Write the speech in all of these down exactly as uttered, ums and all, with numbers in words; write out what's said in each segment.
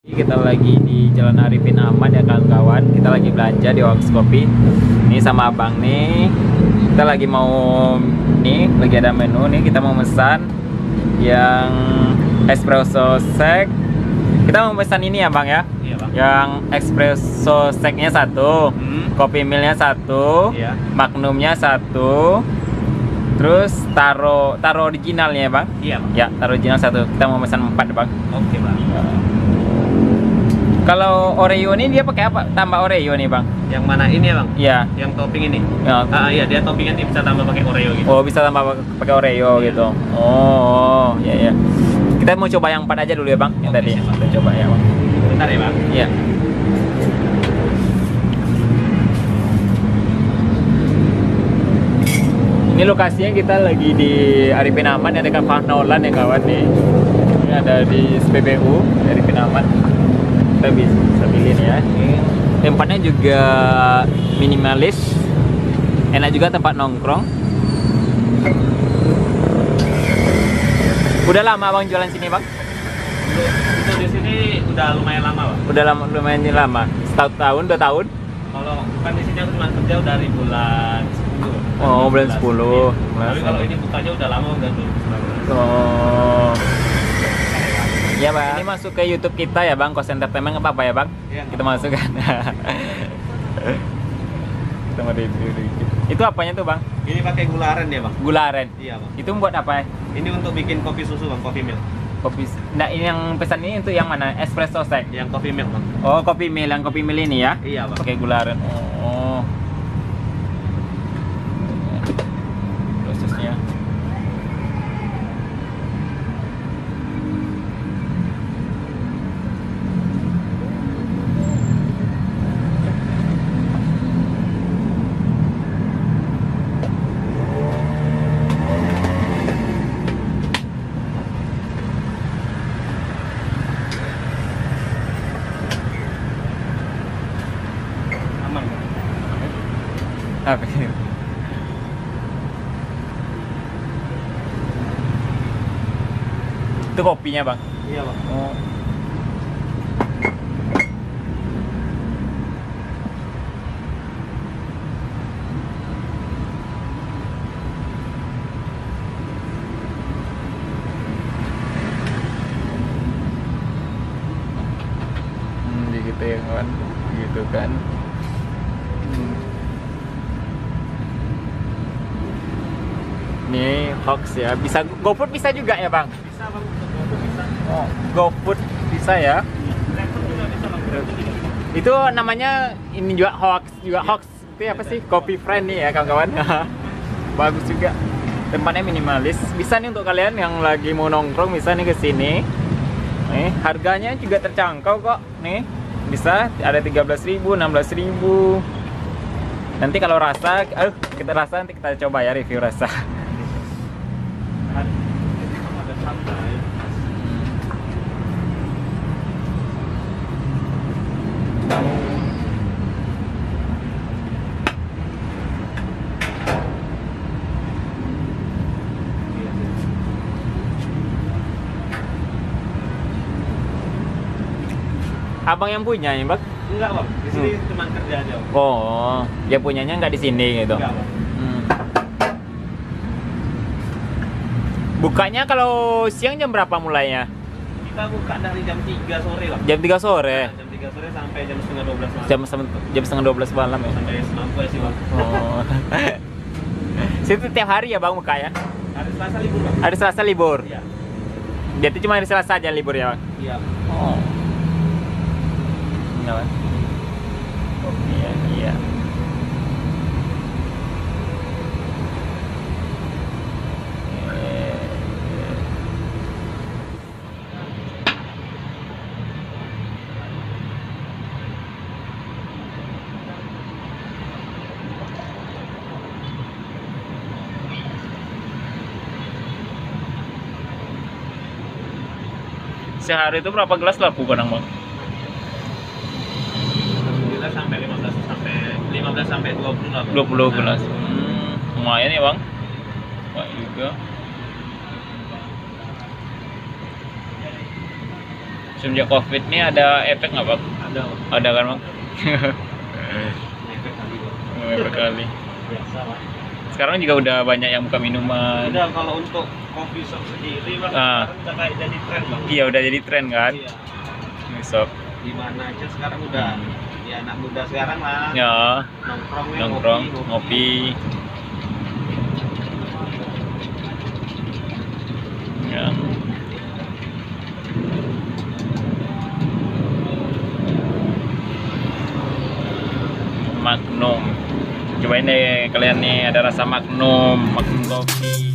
Kita lagi di Jalan Arifin Ahmad ya kawan-kawan. Kita lagi belanja di Wax Kopi. Ini sama abang nih. Kita lagi mau nih, lagi ada menu nih. Kita mau pesan yang espresso shake. Kita mau pesan ini ya bang ya. Iya bang. Yang espresso shake-nya satu, Hmm. kopi milnya satu, Iya. magnumnya satu. Terus taro taro originalnya ya bang. Iya bang. Ya, taro original satu. Kita mau pesan empat bang. Oke bang. Kalau Oreo ini dia pakai apa? Tambah Oreo nih bang? Yang mana ini ya bang? Iya. Yang topping ini? Ya. Ah iya, dia toppingnya dia bisa tambah pakai Oreo gitu. Oh bisa tambah pakai Oreo Iya. gitu. Oh ya ya. Kita mau coba yang empat aja dulu ya bang. Yang Oke, tadi siap, Bang. kita coba ya bang. Bentar ya bang. Iya. Ini lokasinya kita lagi di Arifin Ahmad yang dekat Fahnolan ya kawan nih. Ini ada di S P B U Arifin Ahmad. Kita bisa pilih nih ya. Ini tempatnya juga minimalis, enak juga tempat nongkrong. Udah lama bang jualan sini bang? Untuk, untuk di sini udah lumayan lama bang. Udah lama, lumayan lama. Setahun, tahun, dua tahun? Kalau bukan di sini aku cuma kerja dari bulan sepuluh. Oh bulan sepuluh. Tapi kalau ini bukanya udah lama udah tuh. Oh. Ya bang. Ini masuk ke YouTube kita ya bang, Kos Entertainment apa apa ya bang? Iya, Kita nggak masuk kan. Kita mau review dikit. Itu apanya tuh bang? Ini pakai gula aren dia bang. Gula aren. Iya bang. Itu buat apa ya? Ini untuk bikin kopi susu bang, kopi milk. Kopi. Nah ini yang pesan ini untuk yang mana? Espresso shake. Yang kopi milk bang. Oh kopi mil, yang kopi mil ini ya? Iya bang. Pakai gula aren. Oh. Prosesnya. Aman bang. Apa ini? Itu kopinya bang. Iya bang. Oh. Hmm, gitu ya kawan, gitu kan. Hmm. Ini hoax ya, bisa GoFood bisa juga ya bang? Bisa bang, untuk kopi bisa. Oh, GoFood bisa ya? Laptop juga bisa bang. Laptop juga. Itu namanya ini juga hoax, juga hoax. Itu apa sih? Coffee friend nih ya kawan-kawan. Bagus juga. Tempatnya minimalis. Bisa nih untuk kalian yang lagi mau nongkrong bisa nih ke sini. Nih, harganya juga terjangkau kok. Nih, bisa ada tiga belas ribu, enam belas ribu. Nanti kalau rasa, aduh, kita rasa nanti kita coba ya review rasa. Ada santai. Abang yang punya ya, Bang? Enggak bang, di sini cuma kerja aja bang. Oh, dia punyanya nggak di sini gitu. Enggak bang. Hmm. Bukanya kalau siang jam berapa mulainya? Kita buka dari jam tiga sore bang. Jam tiga sore. Nah, jam tiga sore sampai jam setengah dua belas malam. Jam sem- jam setengah dua belas malam ya. Sampai semampu sih bang. Oh. Situ tiap hari ya bang buka ya? Hari Selasa libur bang. Hari Selasa libur. Iya. Jadi cuma hari Selasa aja libur ya bang? Iya. Oh. Iya bang. Oh, iya iya. Eh, Sehari itu berapa gelas laku kadang bang? Kita sampai lima belas sampai lima belas sampai dua puluh lah. Bang. dua puluh Nah, gelas. Hmm, lumayan ya bang. Wah juga. semenjak COVID ini ada efek nggak Bang? Ada. Ada kan Bang? Efek kali. Oh, efek kali. Biasa lah. Sekarang juga udah banyak yang buka minuman. Udah kalau untuk coffee shop sendiri Bang, Ah. sekarang udah kayak jadi tren Bang. Iya udah jadi tren kan? Iya. Besok. Di mana aja sekarang udah. Ya anak muda sekarang lah. Ya, Nongkrongnya nongkrong, ngopi. ngopi. Ya. Magnum. Cobain deh kalian nih, ada rasa Magnum, Magnum kopi.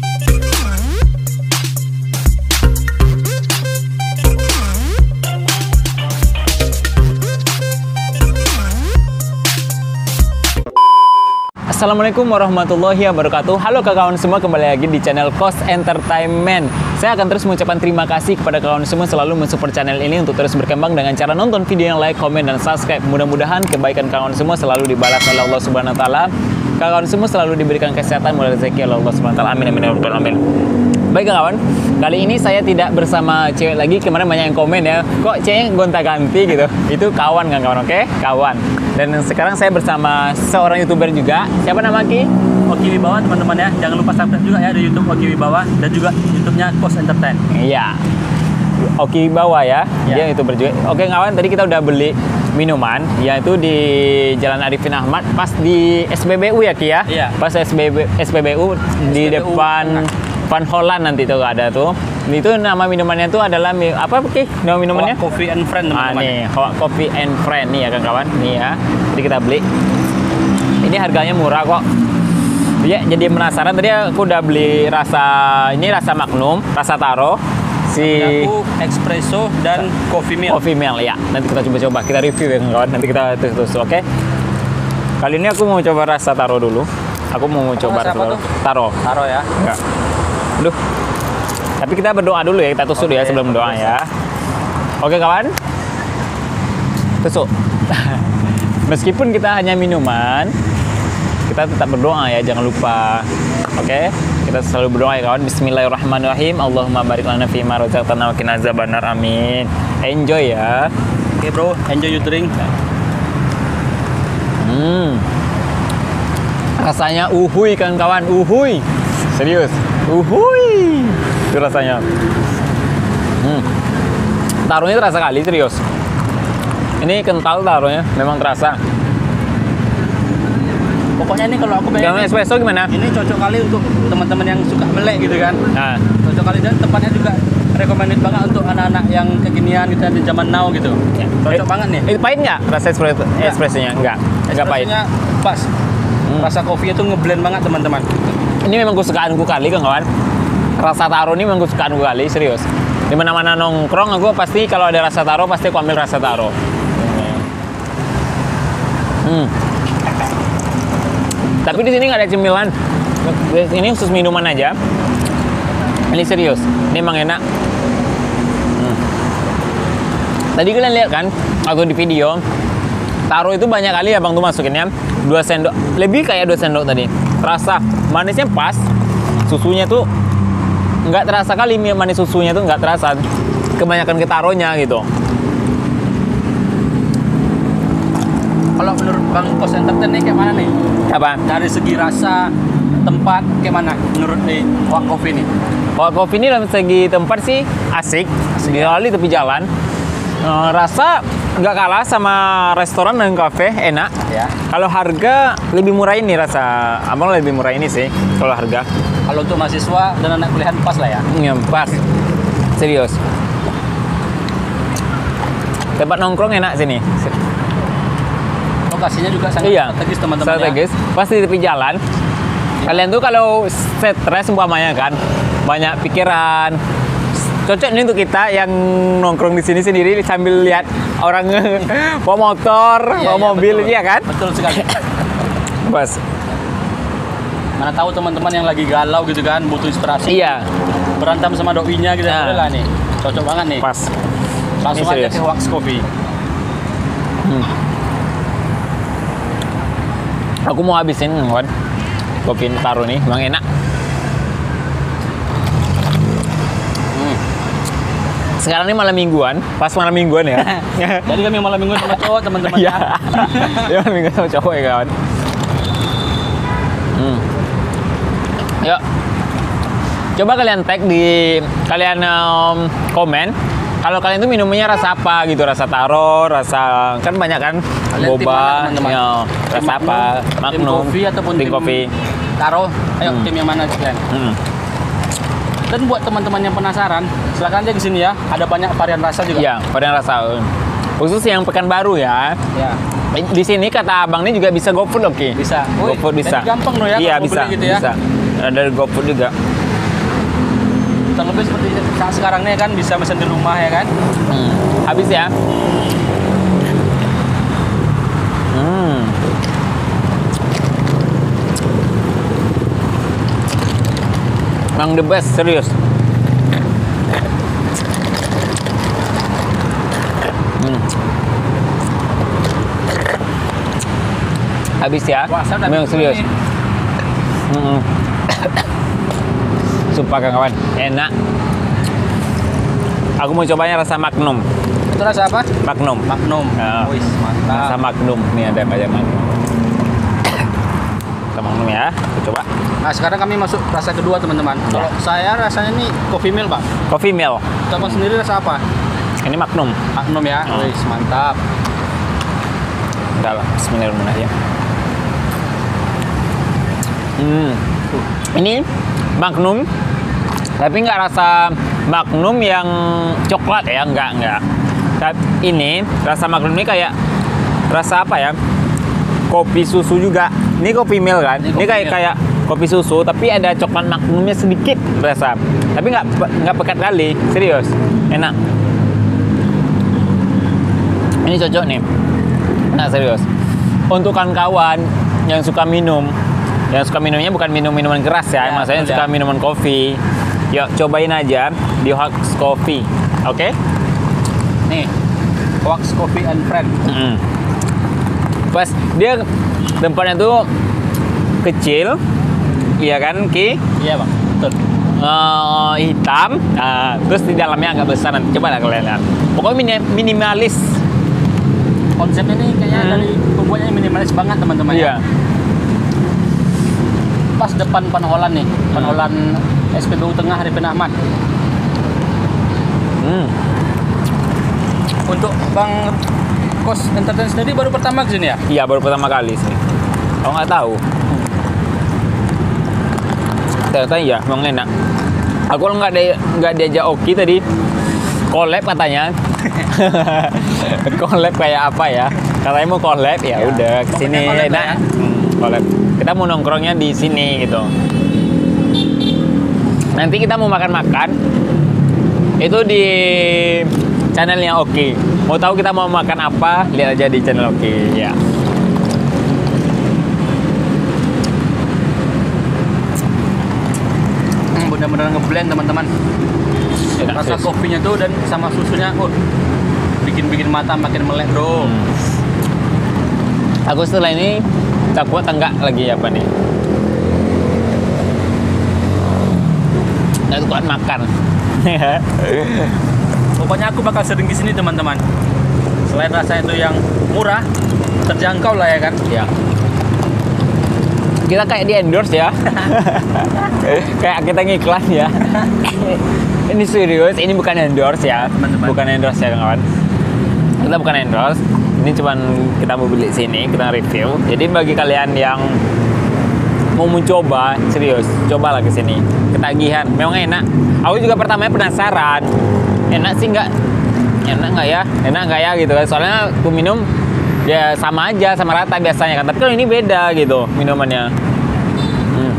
Assalamualaikum warahmatullahi wabarakatuh. Halo kawan semua, kembali lagi di channel Kos Entertainment. Saya akan terus mengucapkan terima kasih kepada kawan semua selalu mensupport channel ini untuk terus berkembang dengan cara nonton video yang like, komen, dan subscribe. Mudah-mudahan kebaikan kawan semua selalu dibalas oleh Allah Subhanahu wa taala. Kawan semua selalu diberikan kesehatan, mulai rezeki oleh Allah Subhanahu wa taala. Amin amin ya rabbal alamin. Baik kawan, kali ini saya tidak bersama cewek lagi. Kemarin banyak yang komen ya, kok cewek gonta-ganti gitu. Itu kawan kan kawan, oke? Kawan. Dan sekarang saya bersama seorang YouTuber juga. Siapa nama Ki? Oki Wibawa teman-teman ya. Jangan lupa subscribe juga ya di YouTube Oki Wibawa dan juga YouTube-nya Kos Entertain. Iya. Oki Wibawa ya. Ya. Dia YouTuber juga. Oke kawan, tadi kita udah beli minuman yaitu di Jalan Arifin Ahmad pas di S B B U ya Ki ya? Iya. Pas S B B S P B U di S P B U depan Van Holland nanti tuh ada tuh. Itu nama minumannya tuh adalah mi- apa Ki? Nama minumannya? Hoa Coffee and Friend Ah teman-teman. nih, Hoa Coffee and Friend nih ya kan kawan. Nih ya. Jadi kita beli. Ini harganya murah kok. Dia jadi penasaran, tadi aku udah beli rasa ini rasa Magnum, rasa taro, si Aku espresso dan coffee milk. coffee milk ya. Nanti kita coba-coba, kita review ya kawan. Nanti kita terus, oke? Kali ini aku mau coba rasa taro dulu. Aku mau coba rasa rasa apa taro. tuh? Taro. Taruh ya. Enggak. Aduh. Tapi kita berdoa dulu ya, kita tusuk Oke, ya sebelum doa biasa. ya. Oke kawan. Tusuk. Meskipun kita hanya minuman, kita tetap berdoa ya, jangan lupa. Oke, kita selalu berdoa ya kawan. Bismillahirrahmanirrahim. Allahumma barik lana fi ma razaqtana wa qina azabannar. Amin. Enjoy ya. Oke bro, enjoy your drink. Hmm. Rasanya uhuy kan kawan, uhuy. Serius. Uhuy. Itu rasanya. Hmm. Taruhnya terasa kali, serius. Ini kental taruhnya, memang terasa. Pokoknya ini kalau aku Yang pengen espresso gimana? ini cocok kali untuk teman-teman yang suka melek gitu kan. Nah, Cocok kali dan tempatnya juga recommended banget untuk anak-anak yang kekinian gitu di zaman now gitu. Cocok Eh, banget nih. itu pahit nggak rasa espresso? Espressonya enggak, enggak pahit. Espressonya pas. Hmm. Rasa kopinya tuh ngeblend banget teman-teman. Ini memang kesukaanku kali kan kawan. Rasa taro ini memang kesukaanku kali, serius. Di mana-mana nongkrong aku pasti kalau ada rasa taro pasti aku ambil rasa taro. Hmm. Tapi di sini nggak ada cemilan. Ini khusus minuman aja. Ini serius. Ini emang enak. Hmm. Tadi kalian lihat kan, waktu di video, taro itu banyak kali ya bang tuh masukinnya. Dua sendok, lebih kayak dua sendok tadi. Terasa manisnya pas. Susunya tuh nggak terasa kali manis susunya tuh nggak terasa. Kebanyakan ke taronya gitu. Kalau menurut Bang Kos Entertain nih kayak mana nih? Apa? Dari segi rasa, tempat kayak mana menurut di Hoa Coffee nih? Hoa Coffee ini dalam segi tempat sih asik, asik kali tepi jalan. Eh, rasa nggak kalah sama restoran dan kafe, enak. Ya. Kalau harga lebih murah ini rasa, abang lebih murah ini sih kalau harga. Kalau untuk mahasiswa dan anak kuliahan pas lah ya. Ya, pas, serius. Tempat nongkrong enak sini. Lokasinya juga sangat Iya, strategis teman-teman ya. strategis. Pasti di tepi jalan. Kalian tuh kalau stres umpamanya kan, banyak pikiran. Cocok nih untuk kita yang nongkrong di sini sendiri sambil lihat orang bawa motor, Iya, bawa iya, mobil, betul. iya kan? Betul sekali. Pas. Mana tahu teman-teman yang lagi galau gitu kan, butuh inspirasi. Iya, Berantem sama doinya gitu. Nah. Boleh lah nih. Cocok banget nih. pas. Langsung Ini aja serius. ke Wax Coffee. Hmm. Aku mau habisin, kawan. Kopi taro nih, emang enak. Hmm. Sekarang ini malam mingguan, pas malam mingguan ya. Jadi kami malam minggu sama cowok teman-teman. Iya. Ya malam mingguan sama cowok ya kawan. Hmm. Yuk. Coba kalian tag di kalian um, komen kalau kalian tuh minumnya rasa apa gitu, rasa taro, rasa kan banyak kan Kalian tim boba, mana, teman-teman? ya, Tim rasa apa, Tim magnum, kopi ataupun tim kopi. Taro. Ayo Hmm. tim yang mana kalian? Hmm. Dan buat teman-teman yang penasaran, silakan aja ke sini ya. Ada banyak varian rasa juga. Iya, varian rasa. Khusus yang Pekanbaru ya. Ya. Di sini kata abang ini juga bisa GoFood oke. Bisa. Woi, GoFood bisa. jadi gampang loh ya Iya kalau mau bisa. beli gitu ya. Bisa. Ada GoFood juga. Terlebih seperti saat sekarang nih kan bisa mesen di rumah ya kan. Hmm. Habis ya. Hmm. Emang the best, serius. Hmm. Habis ya. Wah, saya udah Memang habis serius. nih. Hmm. Sumpah kawan, enak. Aku mau cobanya rasa Magnum. Itu rasa apa? Magnum. Magnum. Ya. Wis, Rasa mantap. Magnum. Nih ada kayak Magnum. Rasa Magnum ya. Aku coba. Nah, sekarang kami masuk rasa kedua, teman-teman. Ya. Kalau saya rasanya nih coffee mill, Pak. Coffee Mill. Abang sendiri rasa apa? Ini Magnum. Magnum ya. Oh. Wis, mantap. Udah lah. Bismillahirrahmanirrahim. Hmm. Ini Magnum. Tapi nggak rasa Magnum yang coklat ya, nggak nggak. Tapi ini rasa Magnum ini kayak rasa apa ya? Kopi susu juga. Ini kopi mil kan? Ini Ini, kopi kayak mil. kayak kopi susu, tapi ada coklat Magnumnya sedikit rasa. Tapi nggak nggak pekat kali, serius, enak. Ini cocok nih. Nah serius. Untuk kawan-kawan yang suka minum, yang suka minumnya bukan minum minuman keras ya, Ya, maksudnya betul suka ya. minuman kopi. Yuk cobain aja di Hoax Coffee, oke? Nih, Wax Coffee and Friend. Mm. Pas dia tempatnya tuh kecil, iya kan Ki? Iya, Bang. Betul. Eh, hitam, nah, terus di dalamnya agak besar. Nanti coba lah kalian lihat. Pokoknya mini- minimalis. Konsepnya nih kayaknya Hmm. dari pembuatnya minimalis banget, teman-teman Iya. ya. Pas depan Panholan nih, Panholan S P B U Tengah Arifin Ahmad. Hmm. Untuk Bang Kos Entertain sendiri baru pertama ke sini ya? Iya baru pertama kali sih. Aku nggak tahu. Ternyata iya, memang enak. Aku nggak ada nggak diajak Oki tadi. Collab katanya. Collab kayak apa ya? Katanya mau collab ya, Ya, udah kesini pokoknya collab enak. ya. Hmm, collab. Kita mau nongkrongnya di sini gitu. Nanti kita mau makan-makan. Itu di channelnya Oki. Mau tahu kita mau makan apa? Lihat aja di channel Oki ya. Hmm, benar-benar ngeblend, teman-teman. Enak, Rasa serius. kopinya tuh dan sama susunya, oh, bikin-bikin mata makin melek, bro. Hmm. Aku setelah ini tak kuat enggak lagi apa nih? Tak kuat makan. Pokoknya aku bakal sering di sini, teman-teman. Selain rasanya itu yang murah, terjangkau lah ya kan. Ya. Kita kayak di endorse ya. Kayak kita ngiklan ya. Ini serius, ini bukan endorse ya. Teman-teman. Bukan endorse ya kawan. Kita bukan endorse. Ini cuman kita mau beli sini, kita review. Jadi bagi kalian yang mau mencoba, serius, cobalah ke sini. Ketagihan, memang enak. Aku juga pertamanya penasaran. Enak sih nggak? Enak nggak ya? Enak nggak ya gitu kan? Soalnya aku minum ya sama aja, sama rata biasanya kan. Tapi kalau ini beda gitu minumannya. Hmm.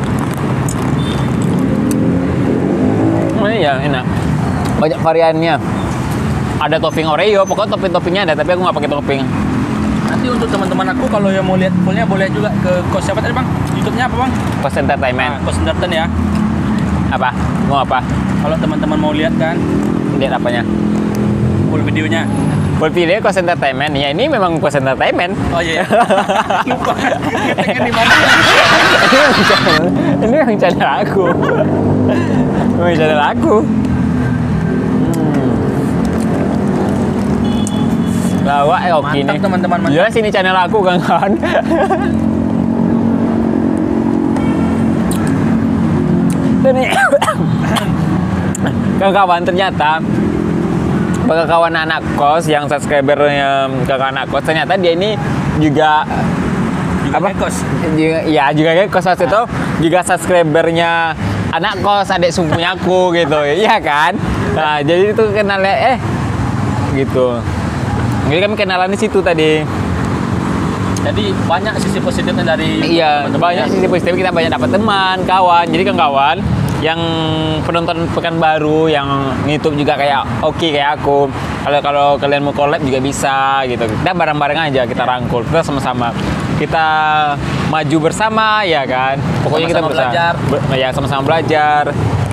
Oh iya enak. Banyak variannya. Ada topping Oreo, pokoknya topping-toppingnya ada, tapi aku nggak pakai topping. Nanti untuk teman-teman aku kalau yang mau lihat fullnya boleh juga ke Kos siapa tadi, Bang? YouTube-nya apa, Bang? Kos Entertainment. Nah, Kos Entertain ya. Apa? Mau apa? Kalau teman-teman mau lihat kan Lihat apanya? full videonya. Buat video Kos Entertainment. Ya ini memang Kos Entertainment. Oh iya. Lupa. Ngeteknya di mana? Ini yang channel, ini yang channel aku. Ini channel aku. Hmm. Bawa eh oke Mantap, nih. teman-teman, mantap. Jelas ini channel aku kawan-kawan. Dan ini kawan-kawan ternyata kawan anak kos yang subscribernya kakak anak kos ternyata dia ini juga Juga apa ngekos. juga, ya juga kayak kos waktu itu juga subscribernya anak kos adik sepupunya aku gitu iya kan nah jadi itu kenalnya eh gitu jadi kami kenalan di situ tadi. Jadi banyak sisi positifnya dari Iya, teman-teman banyak ya. sisi positif, kita banyak dapat teman, kawan. Jadi kan kawan yang penonton Pekanbaru yang YouTube juga kayak oke kayak aku. Kalau kalau kalian mau collab juga bisa gitu. Kita bareng-bareng aja, kita rangkul, kita sama-sama. Kita maju bersama ya kan. Pokoknya kita Sama-sama bersama belajar. Be- ya sama-sama belajar.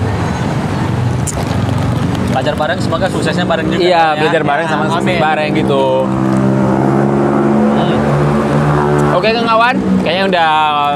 Belajar bareng, semoga suksesnya bareng juga. Iya, ya. belajar bareng sama Amin. bareng gitu. Oke kawan, kayaknya udah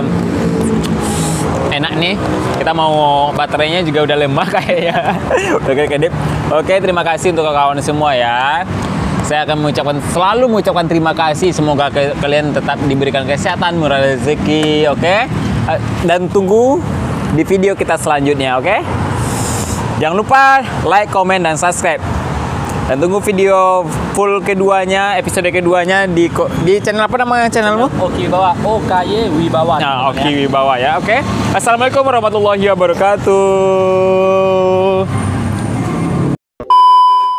enak nih. Kita mau baterainya juga udah lemah kayaknya. Oke kedip. Oke terima kasih untuk kawan semua ya. Saya akan mengucapkan selalu mengucapkan terima kasih. Semoga ke- kalian tetap diberikan kesehatan, murah rezeki. Oke. Eh, Dan tunggu di video kita selanjutnya. Oke. Jangan lupa like, comment, dan subscribe. Dan tunggu video full keduanya, episode keduanya di ko- di channel apa nama channelmu? Oke Wibawa, O K Y Wibawa. Nah, Oki Wibawa ya. Oke. Assalamualaikum warahmatullahi wabarakatuh.